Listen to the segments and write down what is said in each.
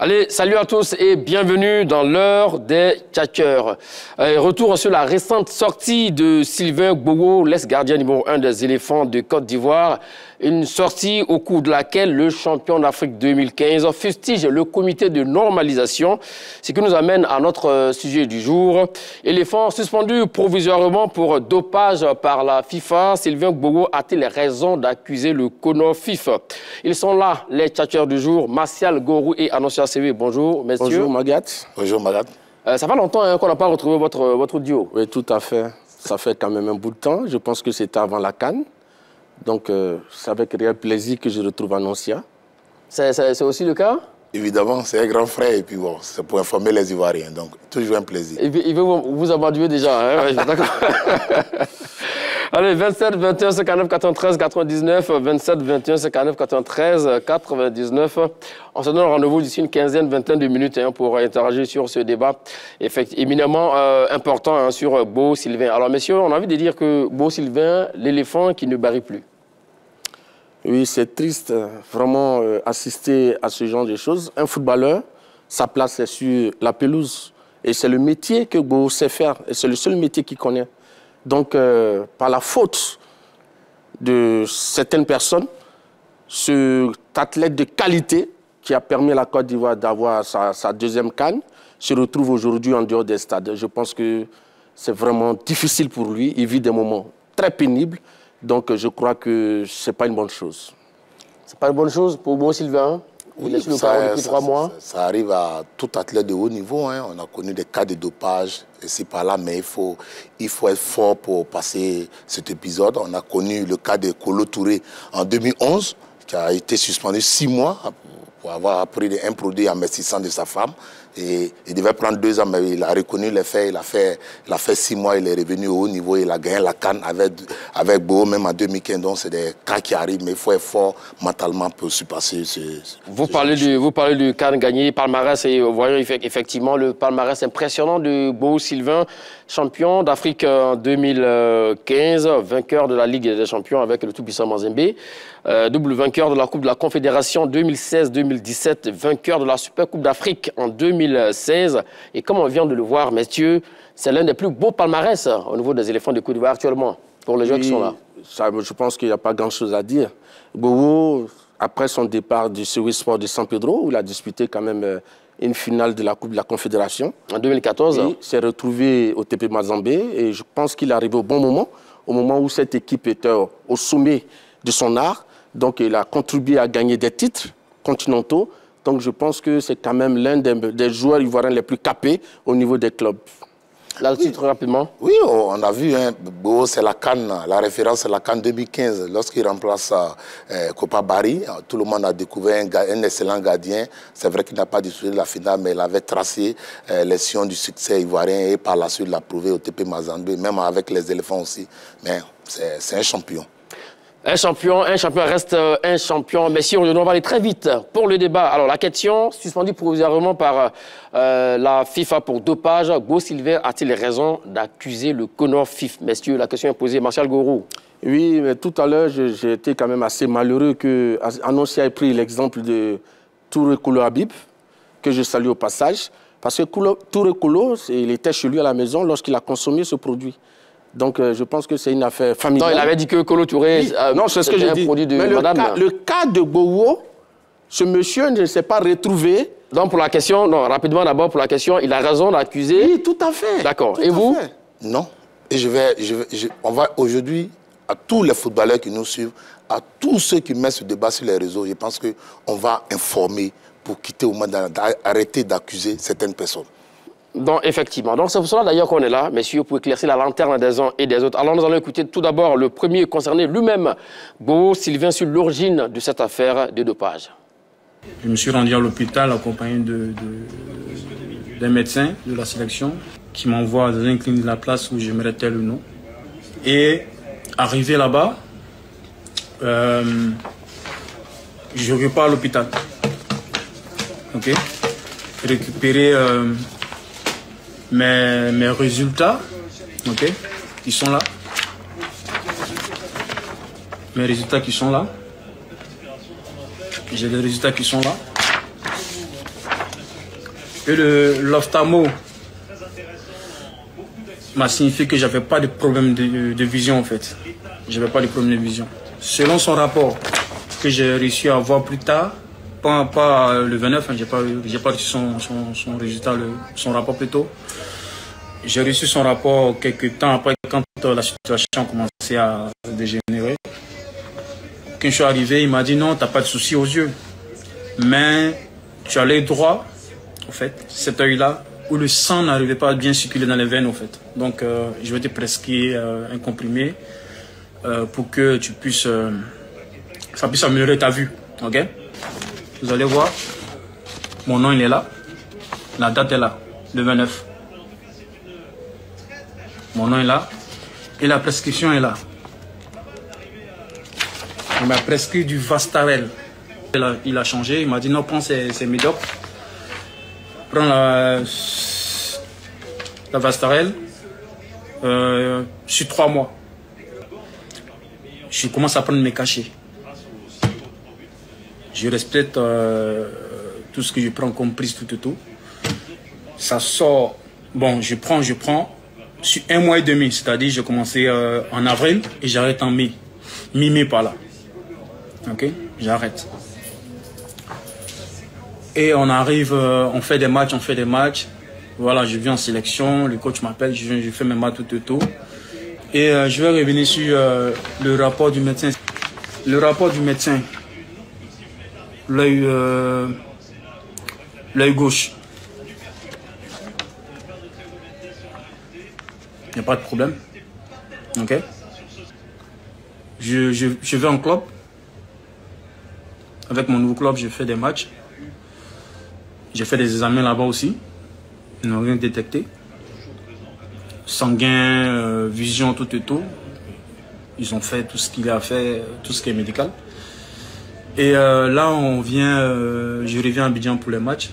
Allez, salut à tous et bienvenue dans l'heure des tchatcheurs. Retour sur la récente sortie de Sylvain Gbagbo, l'ex-gardien numéro 1 des éléphants de Côte d'Ivoire. Une sortie au cours de laquelle le champion d'Afrique 2015 fustige le comité de normalisation. Ce qui nous amène à notre sujet du jour. Éléphant suspendu provisoirement pour dopage par la FIFA. Sylvain Gbagbo a-t-il raison d'accuser le CONOFIF? Ils sont là, les tchatcheurs du jour. Martial Gorou et Annoncia CV. Bonjour, messieurs. Bonjour, Magat. Bonjour, Magat. Ça fait longtemps qu'on n'a pas retrouvé votre duo. Oui, tout à fait. Ça fait quand même un bout de temps. Je pense que c'était avant la CAN. Donc, c'est avec réel plaisir que je retrouve Annoncia. C'est aussi le cas? Évidemment, c'est un grand frère et puis bon, c'est pour informer les Ivoiriens. Donc, toujours un plaisir. Il veut vous amadouer déjà, hein? D'accord. Allez, 27 21 59 93 99, 27 21 59 93 99. On se donne rendez-vous d'ici une quinzaine, vingtaine de minutes pour interagir sur ce débat éminemment important sur Beau Sylvain. Alors, messieurs, on a envie de dire que Beau Sylvain, l'éléphant qui ne barille plus. Oui, c'est triste, vraiment, assister à ce genre de choses. Un footballeur, sa place est sur la pelouse. Et c'est le métier que Beau sait faire. Et c'est le seul métier qu'il connaît. Donc, par la faute de certaines personnes, cet athlète de qualité qui a permis à la Côte d'Ivoire d'avoir sa deuxième CAN se retrouve aujourd'hui en dehors des stades. Je pense que c'est vraiment difficile pour lui. Il vit des moments très pénibles. Donc, je crois que ce n'est pas une bonne chose. Ce n'est pas une bonne chose pour Beau Sylvain? Oui, depuis 3 mois. Ça arrive à tout athlète de haut niveau. Hein. On a connu des cas de dopage ici par là, mais il faut être fort pour passer cet épisode. On a connu le cas de Kolo Touré en 2011, qui a été suspendu 6 mois pour avoir pris un produit amincissant de sa femme. Et il devait prendre 2 ans, mais il a reconnu les faits. Il a fait 6 mois, il est revenu au haut niveau. Il a gagné la CAN avec Beau, même en 2015. Donc, c'est des cas qui arrivent, mais il faut être fort mentalement pour surpasser vous parlez du CAN gagné, palmarès, et vous voyez effectivement le palmarès impressionnant de Beau Sylvain, champion d'Afrique en 2015, vainqueur de la Ligue des champions avec le tout-puissant Mazembe, double vainqueur de la Coupe de la Confédération 2016-2017, vainqueur de la Super Coupe d'Afrique en 2016. Et comme on vient de le voir, messieurs, c'est l'un des plus beaux palmarès au niveau des éléphants de Côte d'Ivoire actuellement, pour les joueurs qui sont là. Je pense qu'il n'y a pas grand-chose à dire. Bobo, après son départ du Service Sport de San Pedro, où il a disputé quand même une finale de la Coupe de la Confédération. En 2014. Il s'est retrouvé au TP Mazembe et je pense qu'il est arrivé au bon moment, au moment où cette équipe était au sommet de son art. Donc, il a contribué à gagner des titres continentaux. Donc, je pense que c'est quand même l'un des joueurs ivoiriens les plus capés au niveau des clubs. Là-dessus, très rapidement. Oui, on a vu, hein, c'est la CAN, la référence c'est la CAN 2015. Lorsqu'il remplace Kopa Barry, tout le monde a découvert un excellent gardien. C'est vrai qu'il n'a pas disputé la finale, mais il avait tracé les sillons du succès ivoirien et par la suite l'a prouvé au TP Mazembe, même avec les éléphants aussi. Mais c'est un champion. Un champion reste un champion. Mais si on va aller très vite pour le débat. Alors, la question, suspendue provisoirement par la FIFA pour dopage, Beau Sylvain a-t-il raison d'accuser le CONOFIF? Messieurs, la question est posée. Martial Gorou. Oui, mais tout à l'heure, j'ai été quand même assez malheureux que Annoncia ait pris l'exemple de Touré Kolo Habib, que je salue au passage. Parce que Touré Kolo, il était chez lui à la maison lorsqu'il a consommé ce produit. Donc, je pense que c'est une affaire familiale. Non, il avait dit que Kolo Touré, oui. Non, c'est ce que j'ai dit. Produit de mais madame. Le cas de Gbagbo, ce monsieur ne s'est pas retrouvé. Donc, pour la question, non, rapidement d'abord, pour la question, il a raison d'accuser. Oui, tout à fait. D'accord. Et vous? Non. Et on va aujourd'hui, à tous les footballeurs qui nous suivent, à tous ceux qui mettent ce débat sur les réseaux, je pense qu'on va informer pour quitter au moins, arrêter d'accuser certaines personnes. Donc, effectivement. Donc, c'est pour cela d'ailleurs qu'on est là, messieurs, pour éclaircir la lanterne des uns et des autres. Alors, nous allons écouter tout d'abord le premier concerné lui-même, Beau Sylvain, sur l'origine de cette affaire de dopage. Je me suis rendu à l'hôpital accompagné d'un médecin de la sélection qui m'envoie dans une clinique de la place où j'aimerais tel le nom. Et arrivé là-bas, je repars à l'hôpital. Ok? Récupérer mes résultats, ok, qui sont là. Mes résultats qui sont là. J'ai des résultats qui sont là. Et l'ophtalmo m'a signifié que j'avais pas de problème de vision en fait. J'avais pas de problème de vision. Selon son rapport que j'ai réussi à avoir plus tard, pas le 29, hein, j'ai pas reçu son résultat, son rapport plutôt. J'ai reçu son rapport quelques temps après quand la situation a commencé à dégénérer. Quand je suis arrivé, il m'a dit non, t'as pas de souci aux yeux. Mais tu as l'œil droit, en fait, cet œil-là, où le sang n'arrivait pas à bien circuler dans les veines, en fait. Donc, je vais te prescrire un comprimé pour que tu puisses, ça puisse améliorer ta vue, ok? Vous allez voir, mon nom il est là, la date est là, le 29. Mon nom est là et la prescription est là. Il m'a prescrit du Vastarel. Il a changé, il m'a dit non, prends ces médocs. Prends la Vastarel sur 3 mois. Je commence à prendre mes cachets. Je respecte tout ce que je prends comme prise, tout. Ça sort, bon, je prends. Sur 1 mois et demi, c'est-à-dire j'ai commencé en avril et j'arrête en mai. Mi-mai par là. Ok, j'arrête. Et on arrive, on fait des matchs. Voilà, je viens en sélection, le coach m'appelle, je fais mes matchs, tout. Et je vais revenir sur le rapport du médecin. Le rapport du médecin, l'œil gauche. Il n'y a pas de problème. Ok. Je vais en club. Avec mon nouveau club, je fais des matchs. J'ai fait des examens là-bas aussi. Ils n'ont rien détecté. Sanguin, vision, tout. Ils ont fait tout ce qu'il a fait, tout ce qui est médical. Et là, je reviens à Abidjan pour les matchs.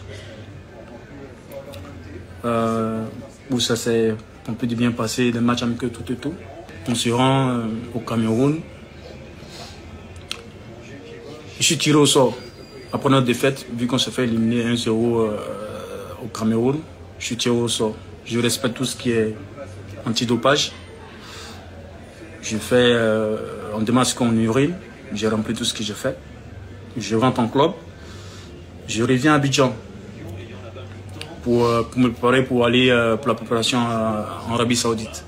Où ça s'est un peu bien passé, des matchs amicaux, tout. On se rend au Cameroun. Je suis tiré au sort. Après notre défaite, vu qu'on s'est fait éliminer 1-0 au Cameroun, je suis tiré au sort. Je respecte tout ce qui est antidopage. Je fais, on demande ce qu'on urine, j'ai rempli tout ce que j'ai fait. Je rentre en club, je reviens à Abidjan pour me préparer pour aller pour la préparation en Arabie Saoudite.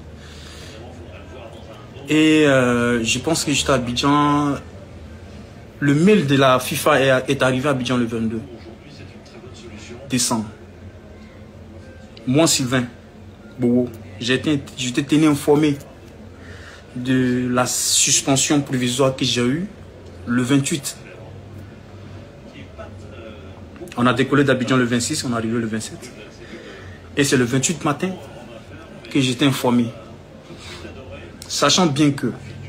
Et je pense que j'étais à Abidjan. Le mail de la FIFA est arrivé à Abidjan le 22 décembre. Moi, Sylvain Bowo, j'étais tenu informé de la suspension provisoire que j'ai eue le 28. On a décollé d'Abidjan le 26, on est arrivé le 27. Et c'est le 28 matin que j'étais informé. Sachant bien que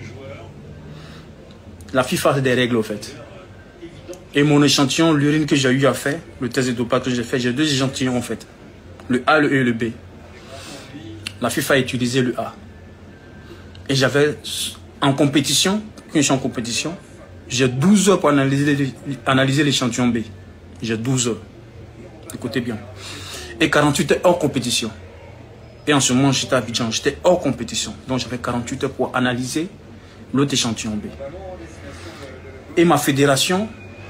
la FIFA a des règles, au fait. Et mon échantillon, l'urine que j'ai eu à faire, le test de dopage que j'ai fait, j'ai 2 échantillons, en fait. Le A, le E et le B. La FIFA a utilisé le A. Et j'avais, en compétition, quand je suis en compétition, j'ai 12 heures pour analyser l'échantillon B. J'ai 12 heures. Écoutez bien. Et 48 heures hors compétition. Et en ce moment, j'étais à Abidjan, j'étais hors compétition. Donc j'avais 48 heures pour analyser l'autre échantillon B. Et ma fédération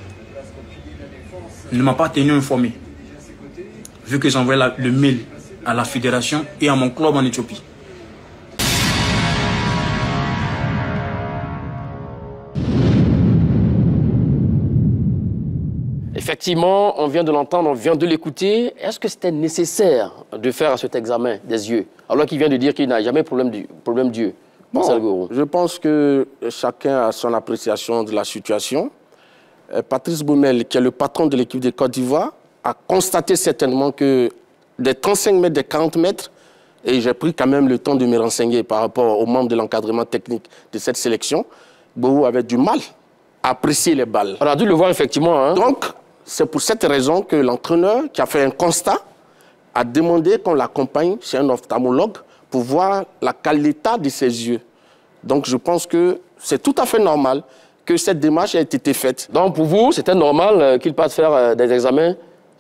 ne m'a pas tenu informé. Vu que j'envoyais le mail à la fédération et à mon club en Éthiopie. Effectivement, on vient de l'entendre, on vient de l'écouter. Est-ce que c'était nécessaire de faire cet examen des yeux, alors qu'il vient de dire qu'il n'a jamais problème d'yeux? Bon, je pense que chacun a son appréciation de la situation. Patrice Baumel, qui est le patron de l'équipe de Côte d'Ivoire, a constaté certainement que des 35 mètres, des 40 mètres, et j'ai pris quand même le temps de me renseigner par rapport aux membres de l'encadrement technique de cette sélection, Bowo avait du mal à apprécier les balles. On a dû le voir effectivement. Hein? Donc, c'est pour cette raison que l'entraîneur, qui a fait un constat, a demandé qu'on l'accompagne chez un ophtalmologue pour voir l'état de ses yeux. Donc, je pense que c'est tout à fait normal que cette démarche ait été faite. Donc, pour vous, c'était normal qu'il passe faire des examens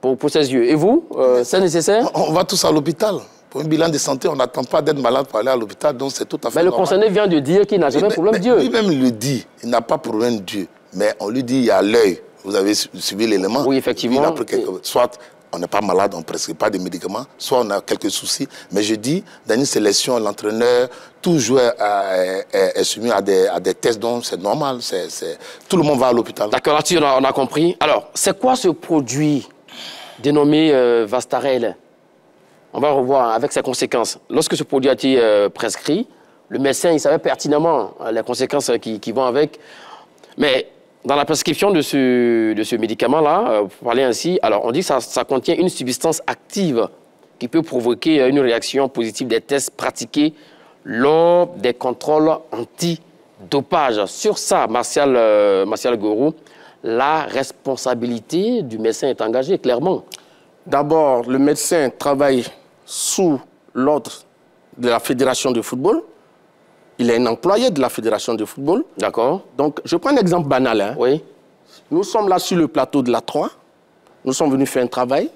pour ses yeux. Et vous, c'est nécessaire? On va tous à l'hôpital. Pour un bilan de santé, on n'attend pas d'être malade pour aller à l'hôpital, donc c'est tout à fait Mais le normal. concerné vient de dire qu'il n'a jamais de problème Dieu. Lui-même le dit, il n'a pas de problème Dieu. Mais on lui dit, il y a l'œil. Vous avez suivi l'élément. Oui, effectivement. Soit on n'est pas malade, on ne prescrit pas de médicaments, soit on a quelques soucis. Mais je dis, dans une sélection, l'entraîneur, tout joueur est soumis à des tests, donc c'est normal. Tout le monde va à l'hôpital. D'accord, là-dessus, on a compris. Alors, c'est quoi ce produit dénommé Vastarel? On va revoir avec ses conséquences. Lorsque ce produit a été prescrit, le médecin, il savait pertinemment les conséquences qui vont avec. Mais dans la prescription de ce médicament-là, pour parler ainsi, alors on dit que ça contient une substance active qui peut provoquer une réaction positive des tests pratiqués lors des contrôles anti-dopage. Sur ça, Martial Gourou, la responsabilité du médecin est engagée, clairement. D'abord, le médecin travaille sous l'ordre de la Fédération de football. Il est un employé de la Fédération de football. D'accord. Donc, je prends un exemple banal. Hein. Oui. Nous sommes là sur le plateau de la 3. Nous sommes venus faire un travail.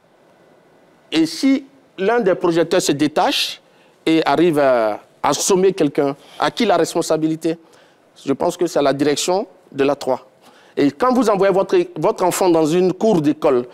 Et si l'un des projecteurs se détache et arrive à assommer quelqu'un, à qui la responsabilité? Je pense que c'est à la direction de la 3. Et quand vous envoyez votre enfant dans une cour d'école,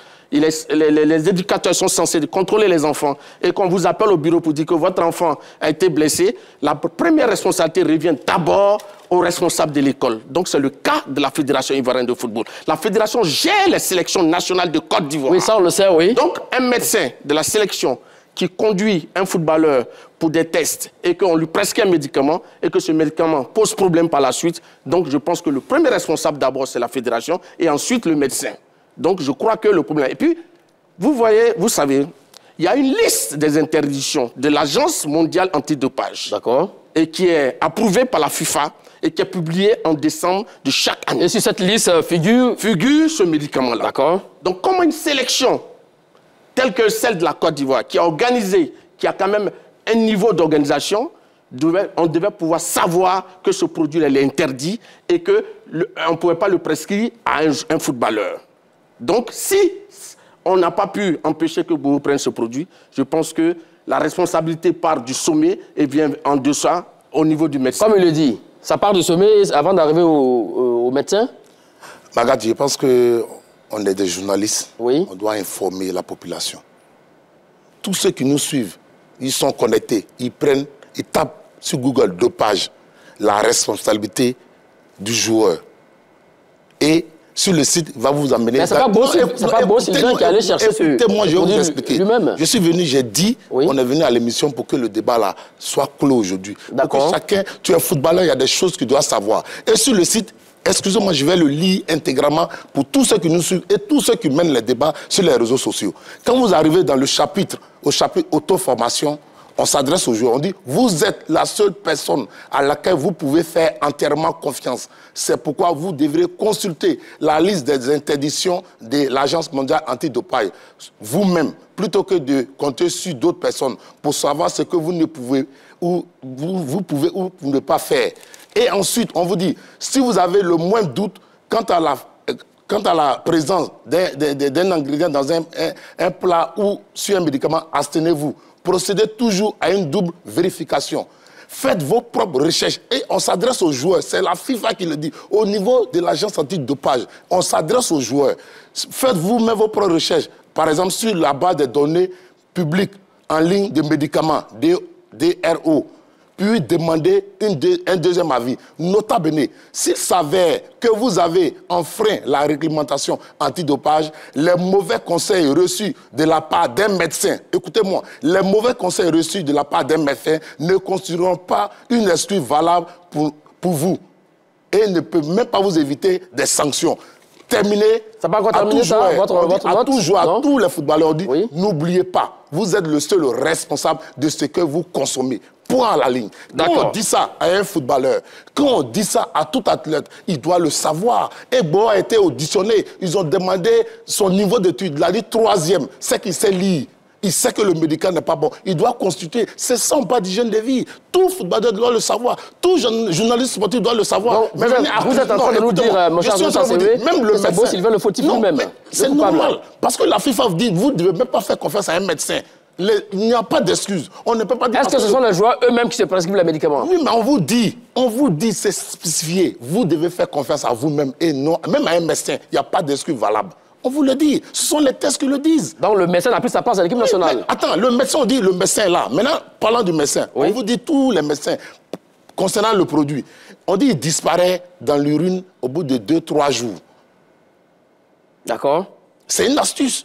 les éducateurs sont censés contrôler les enfants et qu'on vous appelle au bureau pour dire que votre enfant a été blessé, la première responsabilité revient d'abord aux responsables de l'école. Donc c'est le cas de la Fédération ivoirienne de football. La Fédération gère les sélections nationales de Côte d'Ivoire. Oui, ça on le sait, oui. Donc un médecin de la sélection qui conduit un footballeur pour des tests et qu'on lui prescrit un médicament et que ce médicament pose problème par la suite, donc je pense que le premier responsable d'abord c'est la fédération et ensuite le médecin. Donc je crois que le problème... Et puis, vous voyez, vous savez, il y a une liste des interdictions de l'Agence mondiale antidopage. D'accord. Et qui est approuvée par la FIFA et qui est publiée en décembre de chaque année. Et sur cette liste figure ce médicament-là. D'accord. Donc comment une sélection telle que celle de la Côte d'Ivoire, qui est organisée, qui a quand même un niveau d'organisation, on devait pouvoir savoir que ce produit est interdit et qu'on ne pouvait pas le prescrire à un footballeur. Donc, si on n'a pas pu empêcher que Gourou prenne ce produit, je pense que la responsabilité part du sommet et vient en deçà au niveau du médecin. Comme il le dit, ça part du sommet avant d'arriver au médecin? Magat, je pense qu'on est des journalistes. Oui. On doit informer la population. Tous ceux qui nous suivent, ils sont connectés, ils tapent sur Google dopage, la responsabilité du joueur. Et sur le site, va vous amener... Mais c'est pas beau Sylvain qui allait chercher ce... Écoutez-moi, je vais vous expliquer. Lui-même. Je suis venu, j'ai dit, oui. On est venu à l'émission pour que le débat là soit clos aujourd'hui. D'accord. Chacun, tu es footballeur, il y a des choses que tu dois savoir. Et sur le site, excusez-moi, je vais le lire intégralement pour tous ceux qui nous suivent et tous ceux qui mènent les débats sur les réseaux sociaux. Quand vous arrivez dans le chapitre, au chapitre auto-formation, on s'adresse aux joueurs, on dit, vous êtes la seule personne à laquelle vous pouvez faire entièrement confiance. C'est pourquoi vous devrez consulter la liste des interdictions de l'Agence mondiale antidopage vous-même, plutôt que de compter sur d'autres personnes pour savoir ce que vous ne pouvez ou vous pouvez ou ne pas faire. Et ensuite, on vous dit, si vous avez le moindre doute quant à la présence d'un ingrédient dans un plat ou sur un médicament, abstenez-vous. Procédez toujours à une double vérification. Faites vos propres recherches. Et on s'adresse aux joueurs. C'est la FIFA qui le dit. Au niveau de l'agence antidopage, on s'adresse aux joueurs. Faites vous-même vos propres recherches. Par exemple, sur la base des données publiques en ligne de médicaments, DRO, puis demander un deuxième avis. Nota bene, s'il s'avère que vous avez enfreint la réglementation antidopage, les mauvais conseils reçus de la part d'un médecin, écoutez-moi, les mauvais conseils reçus de la part d'un médecin ne constitueront pas une excuse valable pour vous et ne peuvent même pas vous éviter des sanctions. Terminé, ça pas encore terminé, à tous les footballeurs, on dit, oui. N'oubliez pas, vous êtes le seul responsable de ce que vous consommez. Point à la ligne. Quand on dit ça à un footballeur, quand on dit ça à tout athlète, il doit le savoir. Et Bo a été auditionné, ils ont demandé son niveau d'études, il a dit 3e, c'est qu'il sait lire. Il sait que le médicament n'est pas bon. Il doit constituer. C'est ça, on parle d'hygiène de vie. Tout footballeur doit le savoir. Tout journaliste sportif doit le savoir. Donc, vous êtes en train de nous dire, mon cher Moussa Sewé, même le médecin, Sylvain le fautif lui-même. C'est normal. Parce que la FIFA vous dit, vous ne devez même pas faire confiance à un médecin. Il n'y a pas d'excuse. On ne peut pas dire... Est-ce que ce sont les joueurs eux-mêmes qui se prescrivent les médicaments? Oui, mais on vous dit, c'est spécifié. Vous devez faire confiance à vous-même et non, même à un médecin. Il n'y a pas d'excuse valable. On vous le dit. Ce sont les tests qui le disent. Donc le médecin n'a plus sa place à l'équipe nationale. Attends, le médecin, on dit le médecin est là. Maintenant, parlant du médecin, on vous dit tous les médecins concernant le produit. On dit qu'il disparaît dans l'urine au bout de 2-3 jours. D'accord. C'est une astuce.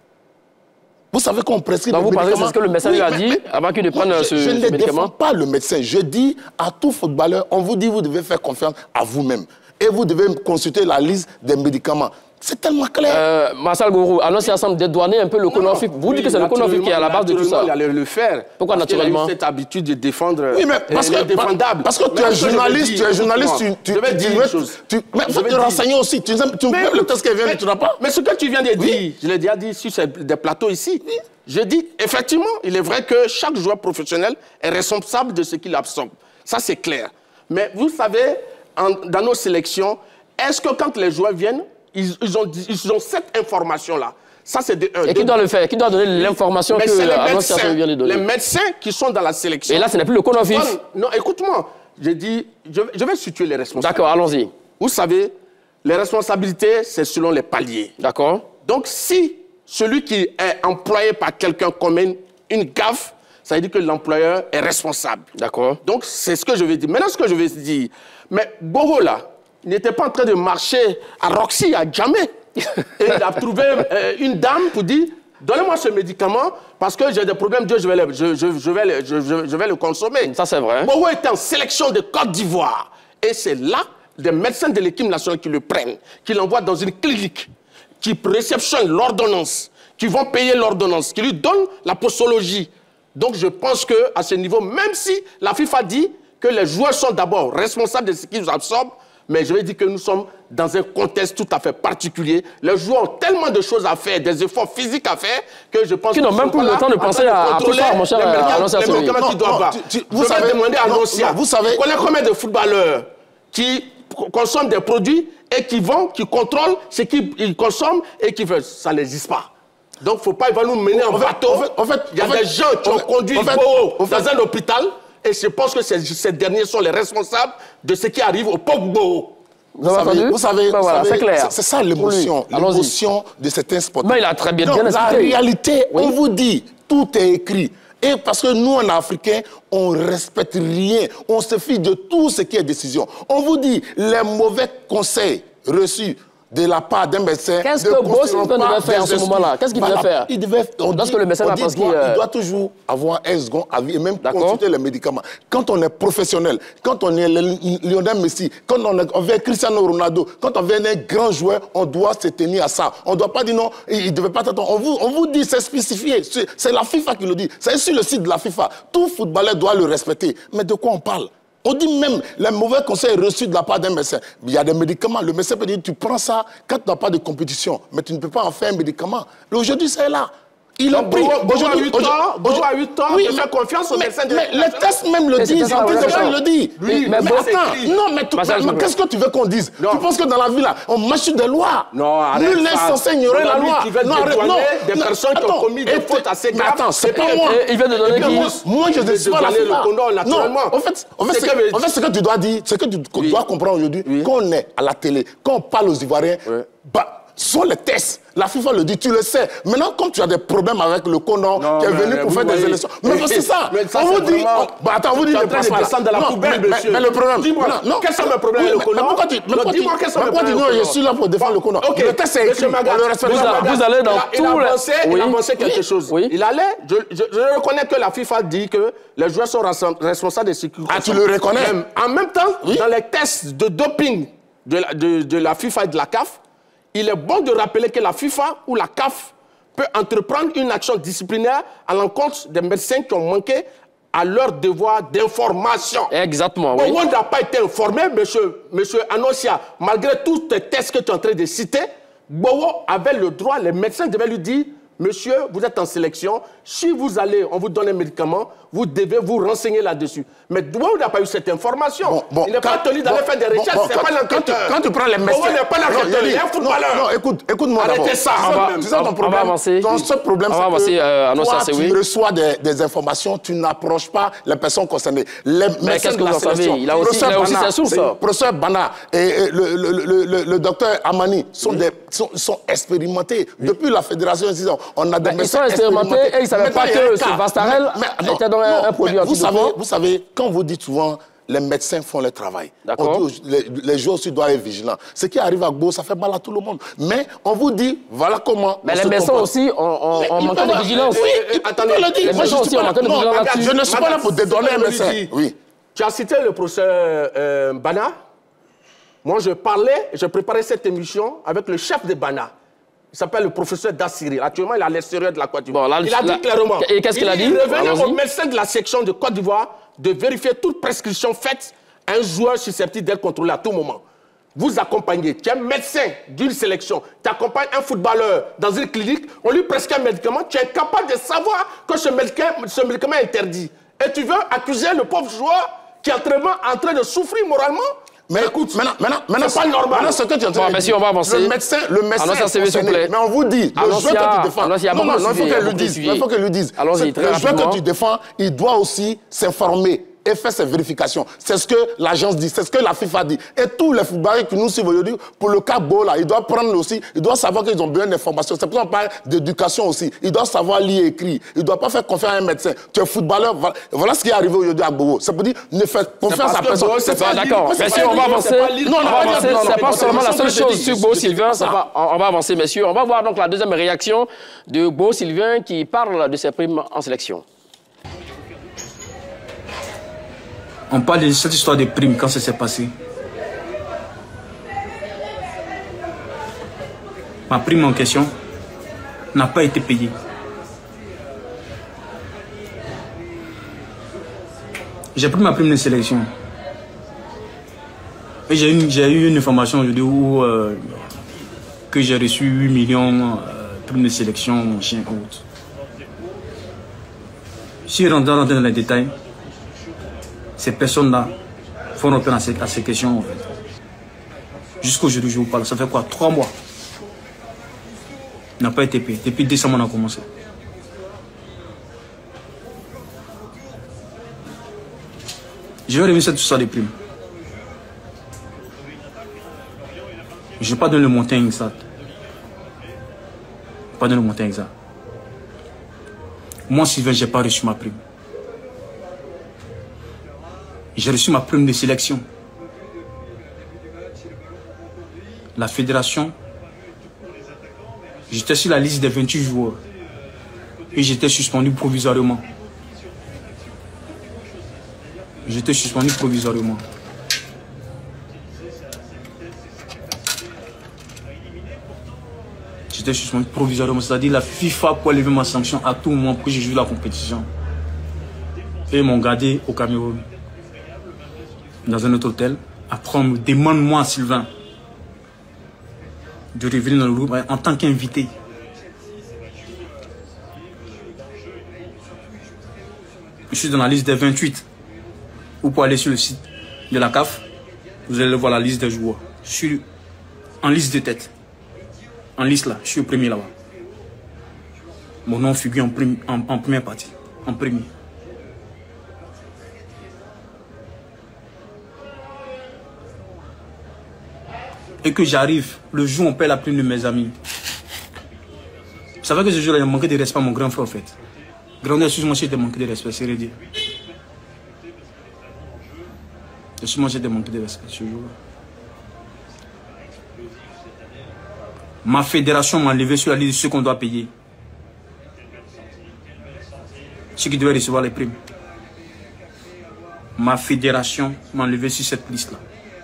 Vous savez qu'on prescrit des médicaments. Vous parlez de ce que le médecin lui a dit avant qu'il ne prenne ce médicament? Je ne défends pas le médecin. Je dis à tout footballeur, on vous dit vous devez faire confiance à vous-même. Et vous devez consulter la liste des médicaments. C'est tellement clair. Marcel Gourou, Annoncia semble dédouaner un peu le Konofip. Vous dites que c'est le Konofip qui est à la base de tout ça. Il allait le faire. Pourquoi naturellement? Il a eu cette habitude de défendre. Oui, mais parce que tu es journaliste, tu vais dire une chose. Mais il faut te renseigner aussi. Tu fais le test qui vient, tu n'as pas. Mais ce que tu viens de dire, je l'ai déjà dit sur des plateaux ici. Je dis, effectivement, il est vrai que chaque joueur professionnel est responsable de ce qu'il absorbe. Ça, c'est clair. Mais vous savez, dans nos sélections, est-ce que quand les joueurs viennent, ils ont cette information-là? Ça, c'est de un. Et qui doit le faire? Qui doit donner l'information que vient de donner? Les médecins qui sont dans la sélection. Et là, ce n'est plus le Konofip. Non, écoute-moi. Je dis, je vais situer les responsabilités. D'accord, allons-y. Vous savez, les responsabilités, c'est selon les paliers. D'accord. Donc, si celui qui est employé par quelqu'un commet une gaffe, ça veut dire que l'employeur est responsable. D'accord. Donc, c'est ce que je vais dire. Maintenant, ce que je vais dire, mais Bogo, là, il n'était pas en train de marcher à Roxy, à jamais. Et il a trouvé une dame pour dire, donnez-moi ce médicament, parce que j'ai des problèmes, Dieu, je vais le consommer. Ça, c'est vrai. Bogo était en sélection de Côte d'Ivoire. Et c'est là, des médecins de l'équipe nationale qui le prennent, qui l'envoient dans une clinique, qui réceptionnent l'ordonnance, qui vont payer l'ordonnance, qui lui donnent la posologie. Donc je pense qu'à ce niveau, même si la FIFA dit que les joueurs sont d'abord responsables de ce qu'ils absorbent, mais je vais dire que nous sommes dans un contexte tout à fait particulier. Les joueurs ont tellement de choses à faire, des efforts physiques à faire, que je pense qu'ils n'ont même plus le temps de penser à tout ça, mon cher Annoncia. Les médicaments qu'ils doivent pas. Vous savez demander à Annoncia, vous savez combien de footballeurs qui consomment des produits et qui contrôlent ce qu'ils consomment et qui veulent. Ça n'existe pas. Donc, il ne faut pas, il va nous mener en bateau. Il y a des gens qui ont conduit Bogo dans un hôpital et je pense que ces derniers sont les responsables de ce qui arrive au Pogbo. Vous savez, c'est clair. C'est ça l'émotion de certains sportifs. Mais il a très bien expliqué. La réalité, on vous dit, tout est écrit. Et parce que nous, en Africains, on ne respecte rien. On se fiche de tout ce qui est décision. On vous dit, les mauvais conseils reçus de la part d'un médecin... Qu'est-ce que Boss devait faire en ce moment-là? Qu'est-ce qu'il devait faire? Il devait... Lorsque le médecin a prescrit... Il doit toujours avoir un second avis et même consulter les médicaments. Quand on est professionnel, quand on est Lionel Messi, quand on vient Cristiano Ronaldo, quand on vient un grand joueur, on doit se tenir à ça. On ne doit pas dire non, il ne devait pas t'attendre. On vous dit, c'est spécifié. C'est la FIFA qui le dit. C'est sur le site de la FIFA. Tout footballeur doit le respecter. Mais de quoi on parle? On dit même les mauvais conseils reçus de la part d'un médecin. Il y a des médicaments. Le médecin peut dire, tu prends ça quand tu n'as pas de compétition. Mais tu ne peux pas en faire un médicament. Aujourd'hui, c'est là. Il a pris. Aujourd'hui, à 8 ans, oui, faire confiance au médecin. Mais les tests même le disent. Les tests le disent. Mais attends, non, mais qu'est-ce que tu veux qu'on dise? Tu penses que dans la vie, là, on marche sur des lois? Non, arrête. Nul n'est censé ignorer la loi. Non, des personnes qui ont commis des fautes assez graves. Attends, c'est pas moi. Il vient de donner qui? Moi, je ne sais pas la FIFA. Non, en fait, ce que tu dois dire, ce que tu dois comprendre aujourd'hui, quand on est à la télé, quand on parle aux Ivoiriens, ce sont les tests. La FIFA le dit, tu le sais. Maintenant, comme tu as des problèmes avec le Condor qui est venu pour faire des élections. Mais c'est ça. On vous dit. Attends, on vous dit ne passe pas là. Mais le problème. Dis-moi, quels sont mes problèmes avec le Condor? Dis-moi quels sont mes problèmes. Je suis là pour défendre le Condor. Le test est écrit. Vous allez dans tous les. Il a avancé quelque chose. Il allait. Je reconnais que la FIFA dit que les joueurs sont responsables de ce qu'ils Ah, tu le reconnais? En même temps, dans les tests de doping de la FIFA et de la CAF, il est bon de rappeler que la FIFA ou la CAF peut entreprendre une action disciplinaire à l'encontre des médecins qui ont manqué à leur devoir d'information. Exactement, oui. On n'a pas été informé, monsieur Annoncia, malgré tous les tests que tu es en train de citer, Bowo avait le droit, les médecins devaient lui dire, monsieur, vous êtes en sélection, si vous allez, on vous donne un médicament, vous devez vous renseigner là-dessus. Mais Gbowoo n'a pas eu cette information. Il n'est pas tenu d'aller faire des recherches, c'est pas l'enquêteur. Quand tu prends les médecins... Gbowoo n'est pas l'enquêteur, il est un footballeur. Non, écoute-moi d'abord. Arrêtez ça. C'est ça ton problème. On va avancer. Ton seul problème, c'est que toi, tu reçois des informations, tu n'approches pas les personnes concernées. Mais qu'est-ce que vous en savez? Il a aussi ses sources. Le professeur Bana et le docteur Amani sont expérimentés. Depuis la fédération, on a des médecins expérimentés. Et ils ne savaient pas que ce Vastarel était dans un produit antidopant. Vous savez, quand vous dites souvent, les médecins font leur travail. Les joueurs aussi doivent être vigilants. Ce qui arrive à Gbowoo, ça fait mal à tout le monde. Mais on vous dit, voilà comment... Mais les médecins aussi ont manqué de vigilance. Oui, attendez, les médecins aussi ont manqué de vigilance là-dessus. Je ne suis pas là pour dédonner un médecin. Oui. Tu as cité le professeur Bana. Moi, je préparais cette émission avec le chef de Bana. Il s'appelle le professeur Dassiri. Actuellement, il est à l'extérieur de la Côte d'Ivoire. Il a dit clairement. Et qu'est-ce qu'il a dit? Il revenait au médecin de la section de Côte d'Ivoire de vérifier toute prescription faite à un joueur susceptible d'être contrôlé à tout moment. Vous accompagnez, tu es médecin d'une sélection, tu accompagnes un footballeur dans une clinique, on lui prescrit un médicament, tu es capable de savoir que ce médicament est interdit. Et tu veux accuser le pauvre joueur qui est en train de souffrir moralement? Mais écoute, maintenant c'est pas normal. Maintenant, ce que tu es en train de dire, on va avancer. Le médecin est concerné. Mais on vous dit, le joueur que tu défends, il faut qu'elle le dise. Il faut qu'elle le dise. Le joueur que tu défends, il doit aussi s'informer et faire ses vérifications. C'est ce que l'agence dit, c'est ce que la FIFA dit. Et tous les footballeurs qui nous suivent aujourd'hui, pour le cas Gbowoo, ils doivent prendre aussi, ils doivent savoir qu'ils ont besoin d'informations. C'est pour ça qu'on parle d'éducation aussi. Ils doivent savoir lire et écrire. Ils ne doivent pas faire confiance à un médecin. Tu es footballeur, voilà ce qui est arrivé aujourd'hui à Gbowoo. Ça veut dire, ne faites confiance à personne. C'est pas d'accord. Messieurs, on va avancer. Non, c'est pas seulement la seule chose sur Gbowoo Sylvain. On va avancer, messieurs. On va voir donc la deuxième réaction de Gbowoo Sylvain qui parle de ses primes en sélection. On parle de cette histoire de primes, quand ça s'est passé. Ma prime en question n'a pas été payée. J'ai pris ma prime de sélection. Et j'ai eu une information aujourd'hui où que j'ai reçu 8 millions prime de sélection, chien haute. Si je rentre dans les détails, ces personnes-là font répondre à ces questions en fait. Jusqu'aujourd'hui, je vous parle, ça fait quoi? 3 mois. Il n'a pas été payé. Depuis décembre, on a commencé. Je vais revenir sur tout ça des primes. Je ne vais pas donner le montant exact. Pas donner le montant exact. Moi, Sylvain, je n'ai pas reçu ma prime. J'ai reçu ma prime de sélection. La fédération, j'étais sur la liste des 28 joueurs. Et j'étais suspendu provisoirement. J'étais suspendu provisoirement. J'étais suspendu provisoirement. C'est-à-dire la FIFA pour lever ma sanction à tout moment pour que je joue la compétition. Et ils m'ont gardé au Cameroun. Dans un autre hôtel. Après, on me demande, moi, Sylvain, de revenir dans le groupe en tant qu'invité. Je suis dans la liste des 28. Vous pouvez aller sur le site de la CAF. Vous allez voir la liste des joueurs. Je suis en liste de tête. En liste là, je suis au premier là-bas. Mon nom figure en première partie. En premier. Et que j'arrive, le jour où on paie la prime de mes amis. Vous savez que ce jour-là, il a manqué de respect à mon grand frère, en fait. Grand frère, excuse-moi, j'ai manqué de respect, c'est redire. Excuse-moi, j'ai manqué de respect ce jour-là. Ma fédération m'a enlevé sur la liste de ceux qu'on doit payer. Ceux qui devaient recevoir les primes. Ma fédération m'a enlevé sur cette liste-là.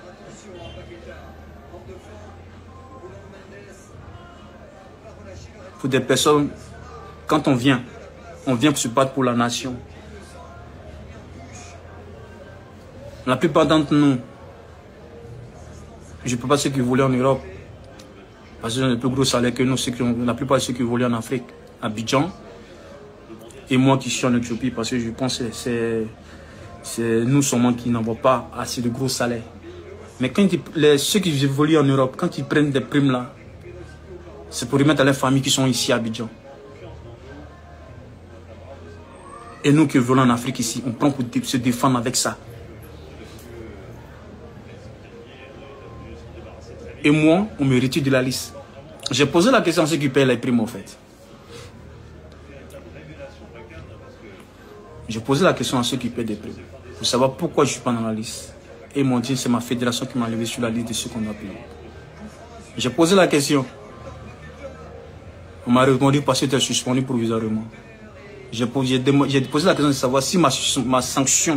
Pour des personnes, quand on vient pour se battre pour la nation. La plupart d'entre nous, je ne peux pas ceux qui voulaient en Europe, parce qu'ils ont le plus gros salaire que nous, la plupart de ceux qui voulaient en Afrique, Abidjan, et moi qui suis en Éthiopie, parce que je pense que c'est nous seulement qui n'avons pas assez de gros salaires. Mais quand ceux qui évoluent en Europe, quand ils prennent des primes là, c'est pour remettre à leurs familles qui sont ici à Abidjan. Et nous qui volons en Afrique ici, on prend pour se défendre avec ça. Et moi, on me retire de la liste. J'ai posé la question à ceux qui payent les primes en fait. J'ai posé la question à ceux qui paient des primes. Pour savoir pourquoi je ne suis pas dans la liste. Et ils m'ont dit c'est ma fédération qui m'a levé sur la liste de ceux qu'on a payés. J'ai posé la question. On m'a répondu parce que tu es suspendu provisoirement. J'ai posé la question de savoir si ma sanction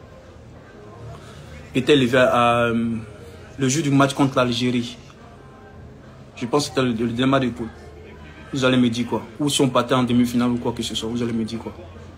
était levée le jour du match contre l'Algérie. Je pense que c'était le dilemma de poule. Vous allez me dire quoi? Ou si on partait en demi-finale ou quoi que ce soit, vous allez me dire quoi?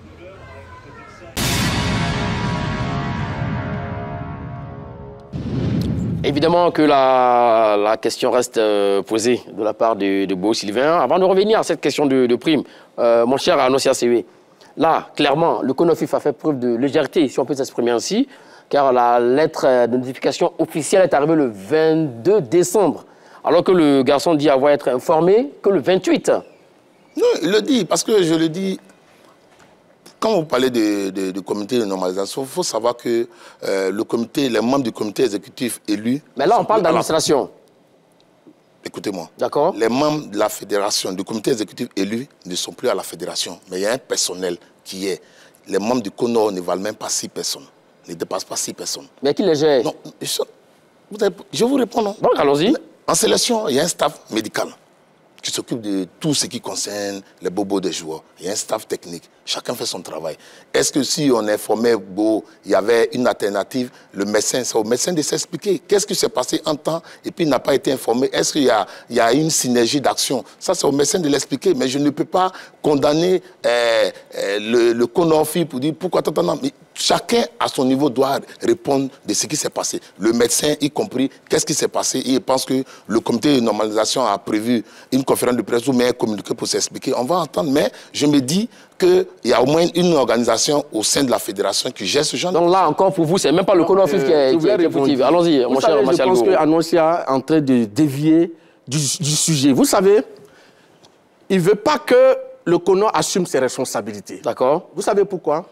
Évidemment que la question reste posée de la part de Beau Sylvain. Avant de revenir à cette question de prime, mon cher Anossia Sewe, là, clairement, le CONOFIF a fait preuve de légèreté, si on peut s'exprimer ainsi, car la lettre de notification officielle est arrivée le 22 décembre, alors que le garçon dit avoir été informé que le 28. Non, il le dit, parce que je le dis, quand vous parlez de comité de normalisation, il faut savoir que les membres du comité exécutif élus... Mais là, on parle d'administration. Écoutez-moi. D'accord. Les membres de la fédération, du comité exécutif élu, ne sont plus à la fédération. Mais il y a un personnel qui est. Les membres du CONOR ne valent même pas 6 personnes. Ne dépassent pas 6 personnes. Mais qui les gère? Non, je vous réponds, non. Donc, allons-y. En sélection, il y a un staff médical qui s'occupe de tout ce qui concerne les bobos des joueurs. Il y a un staff technique. Chacun fait son travail. Est-ce que si on informait Beau, il y avait une alternative, le médecin, c'est au médecin de s'expliquer. Qu'est-ce qui s'est passé en temps et puis il n'a pas été informé? Est-ce qu'il y a une synergie d'action? Ça, c'est au médecin de l'expliquer. Mais je ne peux pas condamner le CONOFIF pour dire pourquoi... Mais chacun, à son niveau, doit répondre de ce qui s'est passé. Le médecin, y compris, qu'est-ce qui s'est passé? Et il pense que le comité de normalisation a prévu une conférence de presse ou un communiqué pour s'expliquer. On va entendre, mais je me dis qu'il y a au moins une organisation au sein de la fédération qui gère ce genre de... Donc là, encore pour vous, c'est même pas le CONOFIF qui est fautif. Allons-y, mon cher Martial Goro. Je pense qu'Anossia est en train de dévier du sujet. Vous savez, il ne veut pas que le CONOR assume ses responsabilités. D'accord. Vous savez pourquoi?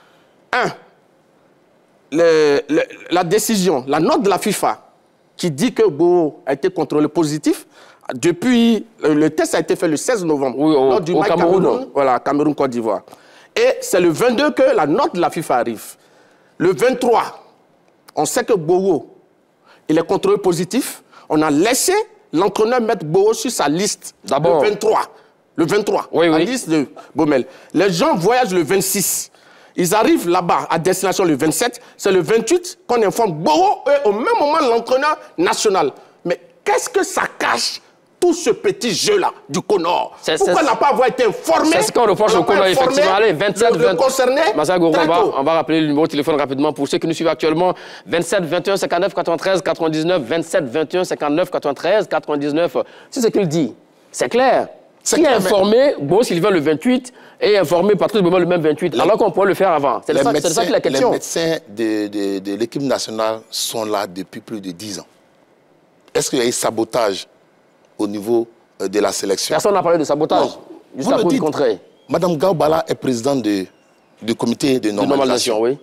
La décision, la note de la FIFA qui dit que Beau a été contrôlé positif, depuis, le test a été fait le 16 novembre, oui, lors du match Cameroun. Voilà, Cameroun-Côte d'Ivoire. Et c'est le 22 que la note de la FIFA arrive. Le 23, on sait que Beau, il est contrôlé positif. On a laissé l'entraîneur mettre Beau sur sa liste. D'abord. Le 23, oui, la oui. liste de Baumel. Les gens voyagent le 26. Ils arrivent là-bas à destination le 27. C'est le 28 qu'on informe Beau et au même moment l'entraîneur national. Mais qu'est-ce que ça cache, tout ce petit jeu-là du CONOR? Pourquoi n'a pas avoir été informé? C'est ce qu'on reproche au CONOR, effectivement. Allez, 27, 20... Martial Goro, on va rappeler le numéro de téléphone rapidement pour ceux qui nous suivent actuellement. 27 21 59 93 99. 27 21 59 93 99. C'est ce qu'il dit. C'est clair. Qui est informé, Beau Sylvain le 28 et informé Patrice Baumel le même 28, alors qu'on pourrait le faire avant. C'est ça que la question. Les médecins de l'équipe nationale sont là depuis plus de 10 ans. Est-ce qu'il y a eu sabotage au niveau de la sélection? Personne n'a parlé de sabotage. Jusqu'à coup du contraire. Madame Gaobala est présidente du comité de normalisation. Oui.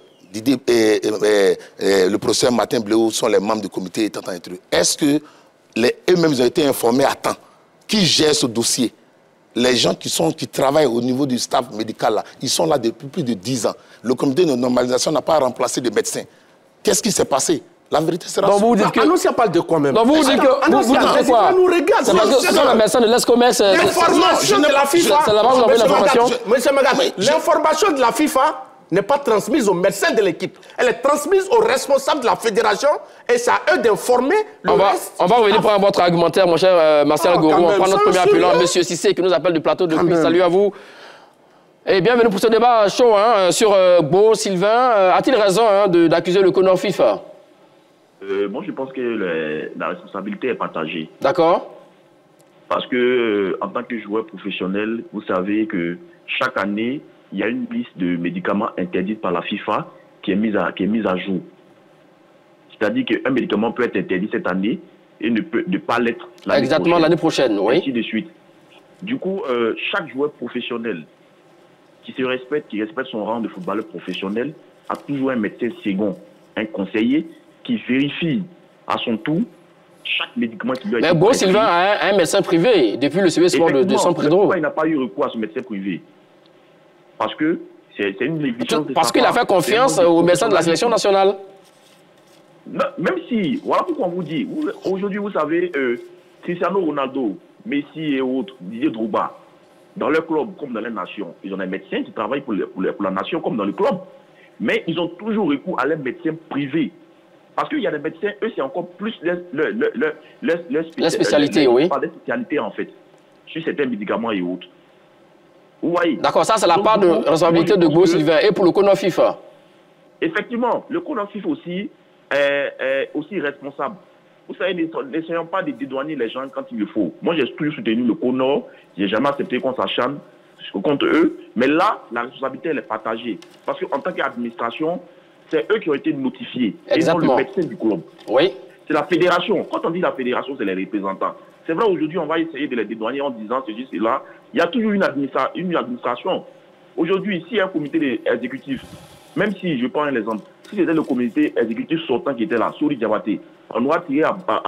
Le professeur Martin Bleu sont les membres du comité étant introduits. Est-ce que eux-mêmes ont été informés à temps? Qui gère ce dossier? Les gens qui travaillent au niveau du staff médical, là, ils sont là depuis plus de 10 ans. Le comité de normalisation n'a pas remplacé de médecins. Qu'est-ce qui s'est passé? La vérité sera... Donc vous dites que... Anossia parle de quoi même? Donc vous dites que... Vous dites quoi? C'est parce que ce sont les médecins de l'ESCOMEX... L'information de la FIFA... C'est là-bas que vous avez l'information? Monsieur Magat, l'information de la FIFA n'est pas transmise aux médecins de l'équipe. Elle est transmise aux responsables de la fédération et c'est à eux d'informer le reste. On va revenir prendre votre argumentaire, mon cher Martial Goro. On prend notre premier appelant, M. Cissé, qui nous appelle du plateau de Puy. Salut à vous. Et bienvenue pour ce débat chaud sur Beau Sylvain. A-t-il raison d'accuser le CONOFIF? Moi, je pense que la responsabilité est partagée. D'accord. Parce que, en tant que joueur professionnel, vous savez que chaque année, il y a une liste de médicaments interdits par la FIFA qui est mise à jour. C'est-à-dire qu'un médicament peut être interdit cette année et ne peut pas l'être l'année prochaine. Exactement, l'année prochaine, oui. Ainsi de suite. Du coup, chaque joueur professionnel qui se respecte, qui respecte son rang de footballeur professionnel, a toujours un médecin second, un conseiller qui vérifie à son tour chaque médicament qui lui a été prescrit. Mais Beau Sylvain a un médecin privé depuis le CV Sport de San Pedro. Pourquoi il n'a pas eu recours à ce médecin privé? Parce que c'est une négligence. Parce qu'il a fait confiance au médecin de la sélection nationale. Même si, voilà pourquoi on vous dit, aujourd'hui vous savez, Cristiano Ronaldo, Messi et autres, Didier Drogba, dans leur club comme dans les nations, ils ont des médecins qui travaillent pour la nation comme dans le club. Mais ils ont toujours recours à leurs médecins privés. Parce qu'il y a des médecins, eux, c'est encore plus la spécialité, oui. Pas des spécialités, en fait, sur certains médicaments et autres. Vous voyez. D'accord, ça, c'est la part de responsabilité de Beau Sylvain. Et pour le CONOF FIFA? Effectivement, le CONOF FIFA aussi est aussi responsable. Vous savez, n'essayons pas de dédouaner les gens quand il le faut. Moi, j'ai toujours soutenu le CONOF. Je n'ai jamais accepté qu'on s'acharne contre eux. Mais là, la responsabilité, elle est partagée. Parce qu'en tant qu'administration, c'est eux qui ont été notifiés. Exactement. Et non le médecin du club. Oui. C'est la fédération. Quand on dit la fédération, c'est les représentants. C'est vrai, aujourd'hui, on va essayer de les dédouaner en disant ceci, cela. Il y a toujours une administration. Aujourd'hui, s'il y a un comité exécutif, même si, je prends un exemple, si c'était le comité exécutif sortant qui était là, Sori Diabaté, on doit tirer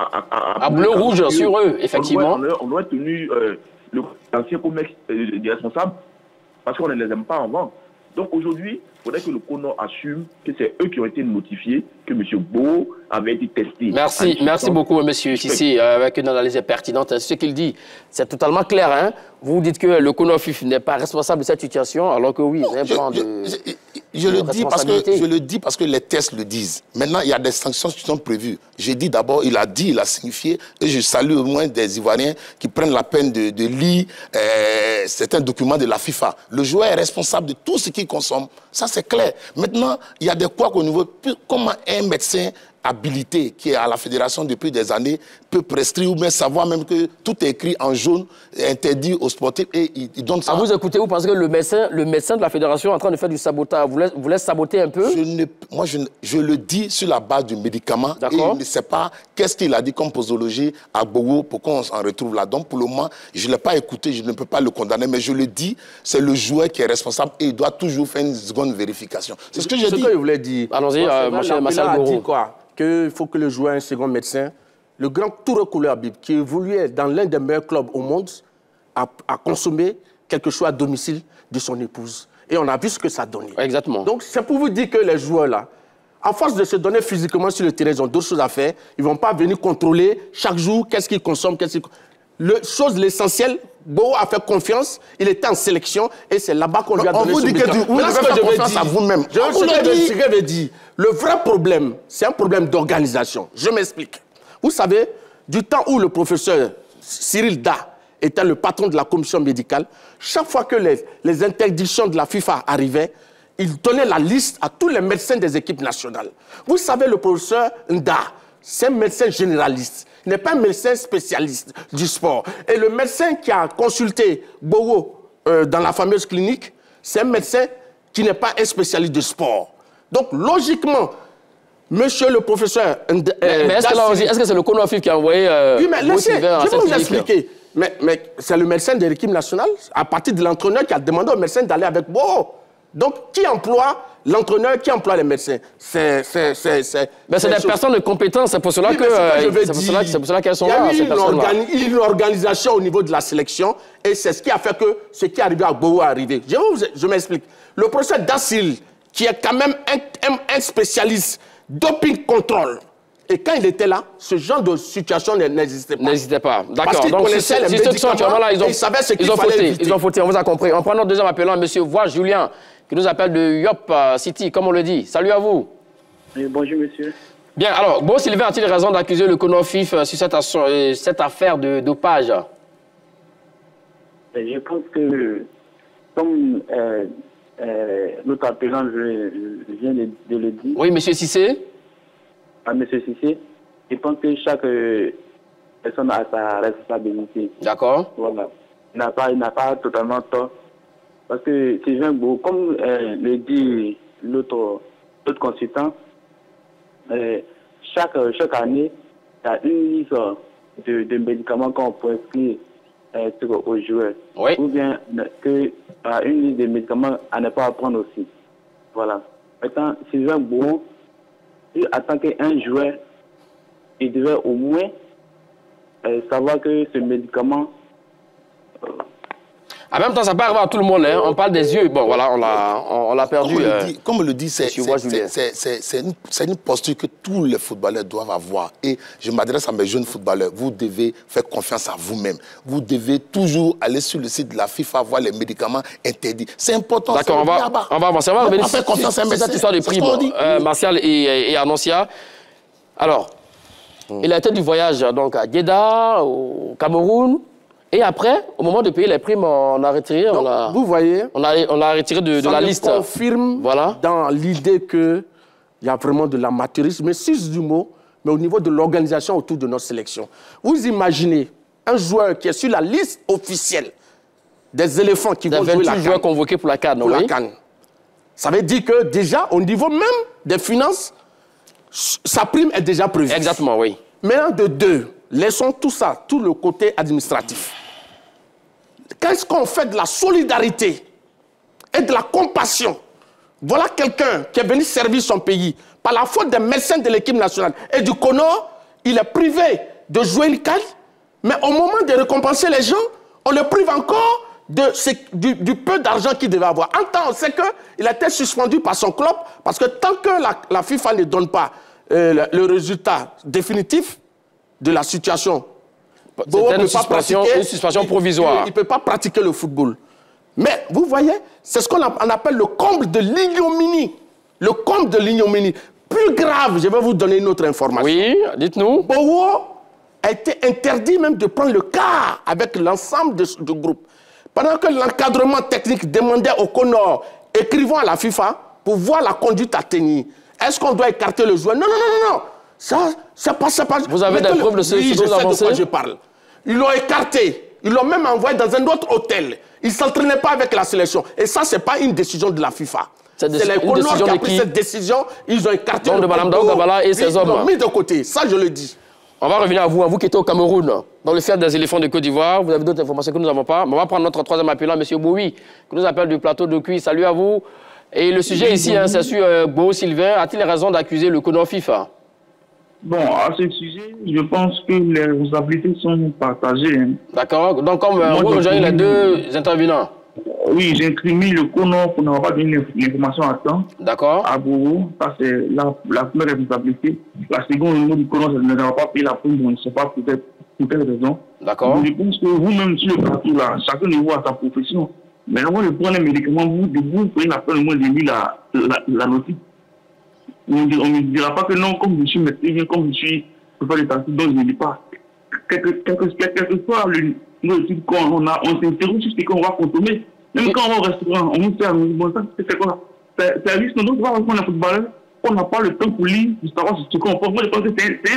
à bleu-rouge sur eux, effectivement. On doit tenu l'ancien commerce des responsables parce qu'on ne les aime pas en vente. Donc aujourd'hui, il faudrait que le CONOF assume que c'est eux qui ont été notifiés que M. Beau avait été testé. Merci beaucoup, M. Sissi, avec une analyse pertinente. Ce qu'il dit, c'est totalement clair. Hein? Vous dites que le CONOF n'est pas responsable de cette situation, alors que oui, il plan de... Je le dis parce que les tests le disent. Maintenant, il y a des sanctions qui sont prévues. J'ai dit d'abord, il a signifié, et je salue au moins des Ivoiriens qui prennent la peine de lire certains documents de la FIFA. Le joueur est responsable de tout ce qu'il consomme. Ça, c'est clair. Maintenant, il y a des couacs au niveau... Comment un médecin habilité qui est à la fédération depuis des années peut prescrire ou bien savoir même que tout est écrit en jaune, interdit aux sportifs et il donne ça. Vous écoutez, vous pensez que le médecin de la fédération est en train de faire du sabotage, vous laisse saboter un peu? Je le dis sur la base du médicament et il ne sait pas qu'est-ce qu'il a dit comme posologie à Bogo pour qu'on s'en retrouve là. Donc pour le moment, je ne l'ai pas écouté, je ne peux pas le condamner, mais je le dis, c'est le joueur qui est responsable et il doit toujours faire une seconde vérification. C'est ce que j'ai dit. Ce que je voulais dire. Allons-y, M. Marcel Goro. Dit quoi? Qu'il faut que le joueur ait un second médecin. Le grand Touré Koulé Habib, qui évoluait dans l'un des meilleurs clubs au monde, a consommé quelque chose à domicile de son épouse. Et on a vu ce que ça donnait. Exactement. Donc, c'est pour vous dire que les joueurs-là, à force de se donner physiquement sur le terrain, ils ont d'autres choses à faire. Ils ne vont pas venir contrôler chaque jour qu'est-ce qu'ils consomment, l'essentiel, Beau a fait confiance, il était en sélection et c'est là-bas qu'on lui a donné ce médicament. Vous devez faire confiance à vous-même. Ce que je veux dire, le vrai problème, c'est un problème d'organisation. Je m'explique. Vous savez, du temps où le professeur Cyril Da était le patron de la commission médicale, chaque fois que les interdictions de la FIFA arrivaient, il donnait la liste à tous les médecins des équipes nationales. Vous savez, le professeur Nda, c'est un médecin généraliste. Il n'est pas un médecin spécialiste du sport. Et le médecin qui a consulté Bogo dans la fameuse clinique, c'est un médecin qui n'est pas un spécialiste du sport. Donc, logiquement, monsieur le professeur... mais est-ce que c'est le CONOF qui a envoyé... oui, mais laissez, je vais vous expliquer. Mais c'est le médecin de l'équipe nationale, à partir de l'entraîneur, qui a demandé au médecin d'aller avec Bogo. Donc, qui emploie l'entraîneur, qui emploie les médecins? Mais c'est des personnes de compétence, c'est pour cela qu'elles sont là. Il y a eu une organisation au niveau de la sélection et c'est ce qui a fait que ce qui est arrivé à Bogo est arrivé. Je m'explique. Le professeur Dassil, qui est quand même un spécialiste doping contrôle, et quand il était là, ce genre de situation n'existait pas. N'existait pas. D'accord. Parce qu'ils connaissaient les médicaments là, ils savaient ce qu'il fallait éviter. Ils ont fauté, on vous a compris. On prend notre deuxième appelant, M. Voix Julien, qui nous appelle de Yop City, comme on le dit. Salut à vous. Oui, bonjour, monsieur. Bien, alors, Beau Sylvain a-t-il raison d'accuser le CONOF FIFA sur cette affaire de dopage? Je pense que, comme notre appelant vient de le dire... Oui, M. Cissé. À M. Cissé, je pense que personne a sa responsabilité. D'accord. Voilà. Il n'a pas totalement tort. Parce que Sylvain Gbagbo, comme le dit l'autre consultant, chaque année, il y a une liste de médicaments qu'on prescrit aux joueurs. Oui. Ou bien une liste de médicaments à ne pas prendre aussi. Voilà. Maintenant, Sylvain Gbagbo, en tant qu'un joueur, il devait au moins savoir que ce médicament... En même temps, ça peut arriver à tout le monde. Hein. On parle des yeux. Bon, voilà, on l'a perdu. Comme on le dit, c'est une posture que tous les footballeurs doivent avoir. Et je m'adresse à mes jeunes footballeurs. Vous devez faire confiance à vous-même. Vous devez toujours aller sur le site de la FIFA, voir les médicaments interdits. C'est important. D'accord, on va avancer. On va revenir faire confiance à cette histoire de prime. Martial et Annoncia. Alors, il a été du voyage donc, à Jeddah, au Cameroun. Et après, au moment de payer les primes, on a retiré, donc, vous voyez, on a retiré de la liste. Ça confirme dans l'idée qu'il y a vraiment de l'amateurisme, mais c'est du mot, mais au niveau de l'organisation autour de notre sélection. Vous imaginez un joueur qui est sur la liste officielle des éléphants qui vont jouer la CAN. Joueurs convoqués pour la CAN, oui. Ça veut dire que déjà, au niveau même des finances, sa prime est déjà prévue. Exactement, oui. Maintenant, de deux, laissons tout ça, tout le côté administratif. Qu'est-ce qu'on fait de la solidarité et de la compassion? Voilà quelqu'un qui est venu servir son pays par la faute des médecins de l'équipe nationale et du CONOR, il est privé de jouer le CAN, mais au moment de récompenser les gens, on le prive encore du peu d'argent qu'il devait avoir. En temps, on sait qu'il a été suspendu par son club parce que tant que la FIFA ne donne pas le résultat définitif de la situation, c'est une suspension provisoire. Il ne peut pas pratiquer le football. Mais vous voyez, c'est ce qu'on appelle le comble de l'ignominie. Le comble de l'ignominie. Plus grave, je vais vous donner une autre information. Oui, dites-nous. Bowo a été interdit même de prendre le car avec l'ensemble du groupe. Pendant que l'encadrement technique demandait au CONOR, écrivons à la FIFA pour voir la conduite à tenir. Est-ce qu'on doit écarter le joueur? Non, non, non, non. Ça, c'est pas... Vous avez des preuves de ce oui, dont vous avancez? Je parle. Ils l'ont écarté. Ils l'ont même envoyé dans un autre hôtel. Il ne s'entraînait pas avec la sélection. Et ça, ce n'est pas une décision de la FIFA. C'est les CONOR qui ont pris cette décision. Ils ont écarté de Mme Daouda Bala et ses hommes. Ils l'ont mis de côté. Ça, je le dis. On va revenir à vous qui êtes au Cameroun, dans le fief des éléphants de Côte d'Ivoire. Vous avez d'autres informations que nous n'avons pas. Mais on va prendre notre troisième appelant, M. Boui, qui nous appelle du plateau de Cuy. Salut à vous. Et le sujet ici, c'est sur Gbagbo Sylvain. A-t-il raison d'accuser le CONOR FIFA? Bon, à ce sujet, je pense que les responsabilités sont partagées. Hein. D'accord. Donc, comme vous rejoignez les deux intervenants. Oui, j'incrimine le CONOR pour n'avoir pas donné l'information à temps. D'accord. À Gbagbo, ça c'est la première responsabilité. La seconde, au niveau du CONOR, c'est de n'avoir pas payé la prime, on ne sait pas peut-être pour quelle raison. D'accord. Je pense que vous-même, sur le plateau, là, chacun niveau à sa profession. Mais avant de prendre les médicaments, vous prenez la peine au moins de lire la notice. On ne dira pas que non, comme je suis médecin, comme je suis président de taxi, donc je ne dis pas. Quelquefois, nos études, on s'interroge sur ce qu'on va consommer. Même quand on va au restaurant, on nous fait bon, ça, c'est quoi? C'est un risque, donc, on est footballeur, on n'a pas le temps pour lire, pour savoir ce qu'on pense. Moi, je pense que c'est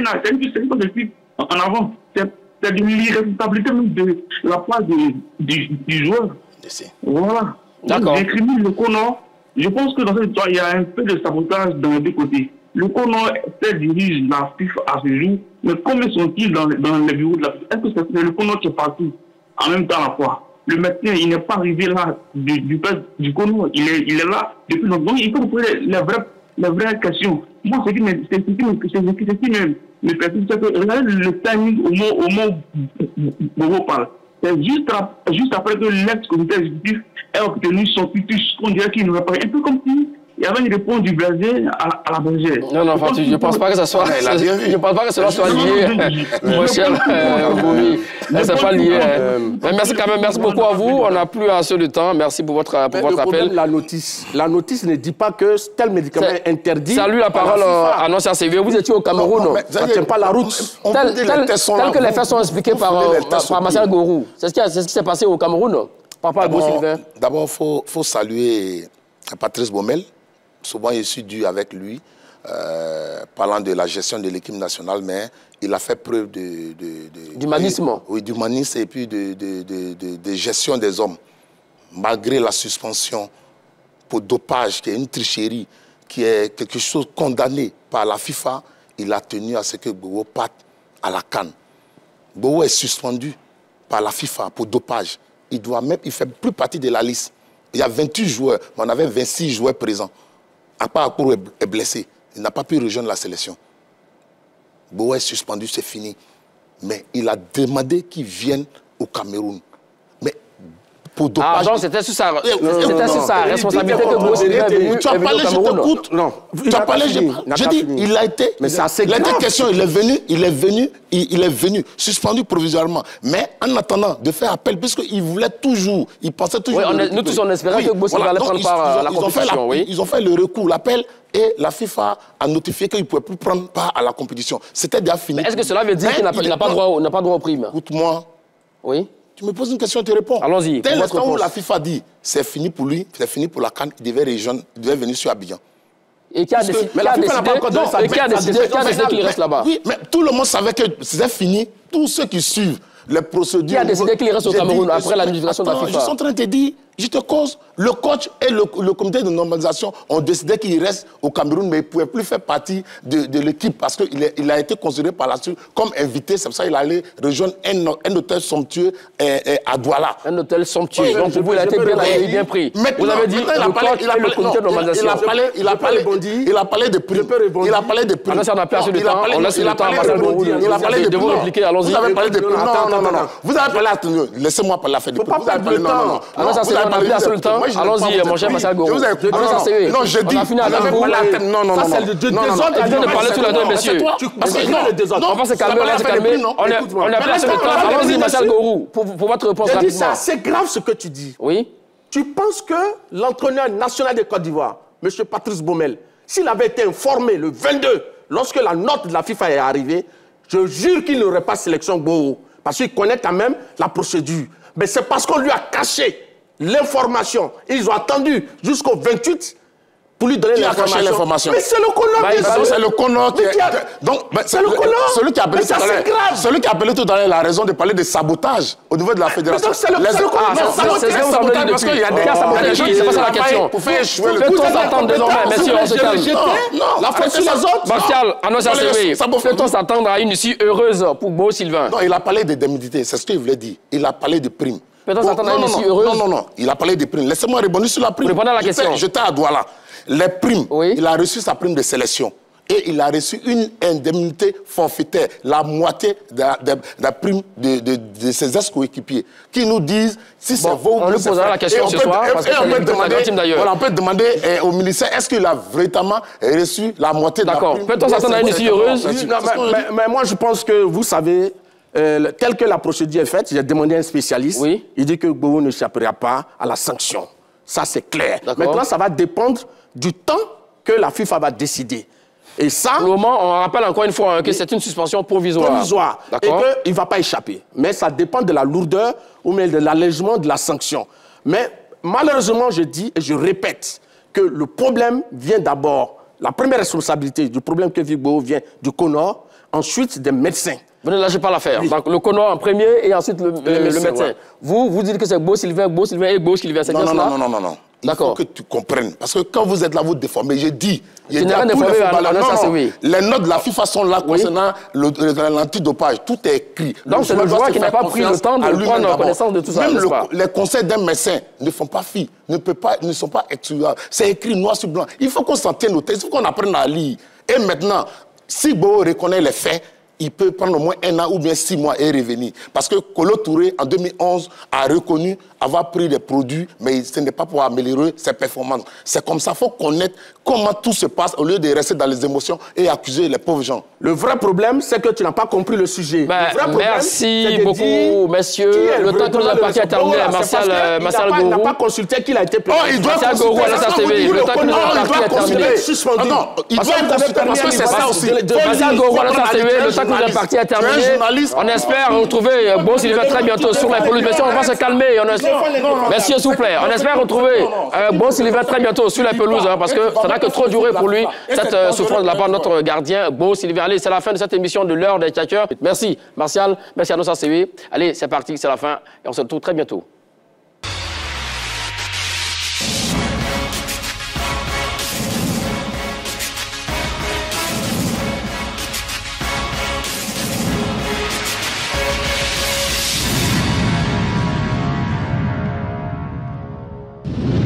un en avant. C'est de l'irresponsabilité même de la part du joueur. Voilà. D'accord. J'incrimine le CONOR. Je pense que dans cette histoire, il y a un peu de sabotage dans les deux côtés. Le CONOR dirige la FIFA à ce jour, mais combien sont-ils dans les bureaux de la FIFA? Est-ce que c'est le CONOR qui est partout en même temps à la fois? Le médecin, il n'est pas arrivé là du CONOR, il est là depuis longtemps. Donc, il faut poser les vraies questions. Moi, ce qui me perturbe, c'est que regardez le timing au moment où on parle. C'est juste après que l'ex-comité exécutif ait obtenu son titus, on dirait qu'il n'aurait pas. Un peu comme si il y avait une réponse du Brésil à la bergère. Non, non, Fatou, je ne pense pas que ça soit. Je ne pense pas que cela soit lié, mon cher Boui. Ce n'est pas lié. Mais merci quand même, merci beaucoup à vous. On n'a plus assez de temps. Merci pour votre appel. La notice ne dit pas que tel médicament est interdit. Salut la parole à Annoncia CV. Vous étiez au Cameroun. Ça ne tient pas la route. Tel que les faits sont expliqués par Martial Gourou. C'est ce qui s'est passé au Cameroun. D'abord, il faut saluer Patrice Baumel. Souvent, je suis dû avec lui. parlant de la gestion de l'équipe nationale, mais il a fait preuve d'humanisme. Oui, d'humanisme et puis de gestion des hommes. Malgré la suspension pour dopage, qui est une tricherie, qui est quelque chose condamné par la FIFA, il a tenu à ce que Gbagbo parte à la CAN. Gbagbo est suspendu par la FIFA pour dopage. Il ne fait plus partie de la liste. Il y a 28 joueurs, mais on avait 26 joueurs présents. Akpa Akporo est blessé. Il n'a pas pu rejoindre la sélection. Gbagbo est suspendu, c'est fini. Mais il a demandé qu'il vienne au Cameroun. Mais pour dopage... Ah, donc c'était sur sa responsabilité que Gbagbo est venu Tu as parlé, je t'écoute. Non. Tu as parlé, j'ai dit, il a été... Mais c'est assez grave. Il a été question, il est venu, suspendu provisoirement. Mais en attendant de faire appel, puisqu'il voulait toujours, il pensait toujours... Oui, nous tous, on espérait que Gbagbo allait prendre part à la compétition. Ils ont fait le recours, l'appel, et la FIFA a notifié qu'il ne pouvait plus prendre part à la compétition. C'était déjà fini. Est-ce que cela veut dire qu'il n'a pas droit aux primes? Écoute-moi. Oui. Tu me poses une question, je te réponds. Allons-y. Dès l'instant où la FIFA dit c'est fini pour lui, c'est fini pour la CAN, il devait venir sur Abidjan. Et qui a décidé qu'il reste là-bas? Oui, mais tout le monde savait que c'était fini. Tous ceux qui suivent les procédures... Qui a décidé qu'il reste au Cameroun après la notification de la FIFA? Je suis en train de te dire, je te cause, le coach et le comité de normalisation ont décidé qu'il reste au Cameroun, mais il ne pouvait plus faire partie de l'équipe parce qu'il a été considéré par la suite comme invité. C'est pour ça qu'il allait rejoindre un hôtel somptueux à Douala. Un hôtel somptueux. Donc pour vous, il a été bien pris. Vous avez dit le coach et le comité de normalisation. Il a parlé de prix. Il a parlé de prix. On a perdu de temps. On laisse le temps à Marcel Gourou de vous répliquer. Allons-y. Vous avez parlé de prix. Non. Vous avez parlé, laissez-moi parler la fin de prix. Vous avez parlé, non. On a plus assez le temps. Allons-y, mon cher Marcel Gourou. Non, je dis. On a fini avec vous. Non. Ça, c'est le désordre. Il vient de parler tous les deux, messieurs. On va se calmer, on a plus assez le temps. Allons-y, Marcel Gourou, pour votre réponse rapidement. Je dis, c'est assez grave ce que tu dis. Oui. Tu penses que l'entraîneur national de Côte d'Ivoire, M. Patrice Baumel, s'il avait été informé le 22, lorsque la note de la FIFA est arrivée, je jure qu'il n'aurait pas sélection Gbagbo. Parce qu'il connaît quand même la procédure. Mais c'est parce qu'on lui a caché l'information. Ils ont attendu jusqu'au 28 pour lui donner l'information. Mais c'est le Conor. C'est le Conor qui c'est le Conor. Celui qui a appelé tout à l'heure, il a raison de parler de sabotage au niveau de la fédération. C'est le Conor. C'est ce que vous avez dit depuis. C'est pas ça la question. Pour faire échouer le Fait-on s'attendre désormais, messieurs, on se calme. Non, la faute sur les autres. Martial, fait-on s'attendre à une issue heureuse pour Gbagbo Sylvain? Non, il a parlé d'indemnité, c'est ce qu'il voulait dire. Il a parlé de primes. Peut-on s'attendre à une issue heureuse? Non, il a parlé de primes. Laissez-moi répondre sur la prime. Répondez à la question. J'étais à Douala. Les primes, oui. Il a reçu sa prime de sélection. Et il a reçu une indemnité forfaitaire, la moitié de la prime de ses ex-coéquipiers, qui nous disent si c'est vous. On lui posera la question ce soir, parce que on peut demander au ministère, est-ce qu'il a véritablement reçu la moitié de la prime? D'accord. Peut-on s'attendre à une issue heureuse? Mais moi, je pense que vous savez, telle que la procédure est faite, j'ai demandé à un spécialiste, oui. Il dit que Gbagbo n'échappera pas à la sanction. Ça, c'est clair. Maintenant, ça va dépendre du temps que la FIFA va décider. Et ça... Pour le moment, on rappelle encore une fois que c'est une suspension provisoire. Et qu'il ne va pas échapper. Mais ça dépend de la lourdeur ou même de l'allègement de la sanction. Mais malheureusement, je dis et je répète que le problème vient d'abord, la première responsabilité du problème que vit Gbagbo vient du Conor, ensuite des médecins. Vous ne lâchez pas l'affaire. Oui. Donc le Conor en premier et ensuite le médecin. Ouais. Vous dites que c'est Gbagbo Sylvain et Gbagbo Sylvain. C'est bien cela? Non. Il faut que tu comprennes. Parce que quand vous êtes là, vous déformez. J'ai dit... Les notes de la FIFA sont là concernant l'antidopage. Tout est écrit. Donc c'est le joueur qui n'a pas pris le temps de prendre connaissance de tout ça. Même les conseils d'un médecin ne font pas fi, ne sont pas excluables. C'est écrit noir sur blanc. Il faut qu'on s'en tienne au texte, il faut qu'on apprenne à lire. Et maintenant, si Gbagbo reconnaît les faits, il peut prendre au moins 1 an ou bien 6 mois et revenir. Parce que Kolo Touré, en 2011, a reconnu avoir pris des produits, mais ce n'est pas pour améliorer ses performances. C'est comme ça, il faut connaître comment tout se passe au lieu de rester dans les émotions et accuser les pauvres gens. Le vrai problème, c'est que tu n'as pas compris le sujet. Merci beaucoup, messieurs. Le temps que nous avons parti à terminer, Martial Gourou. Il n'a pas consulté qu'il a été pris. Martial Gourou à la TV. Le temps que nous avons parti à terminer. Non, il doit consulter parce que c'est ça aussi. Martial Gourou à la TV. Le temps que de partie est terminée. Tu es un journaliste. On espère retrouver Bo Sylvain très bientôt sur la pelouse. Messieurs, on va se calmer. Messieurs, s'il vous plaît. On espère retrouver Bo Sylvain très bientôt sur la pelouse, hein, parce que ça n'a que trop duré pour lui, cette souffrance de la part de notre gardien Bo Sylvain. Allez, c'est la fin de cette émission de l'heure des tchatcheurs. Merci Martial, merci à nos CW. Allez, c'est parti, c'est la fin et on se retrouve très bientôt. you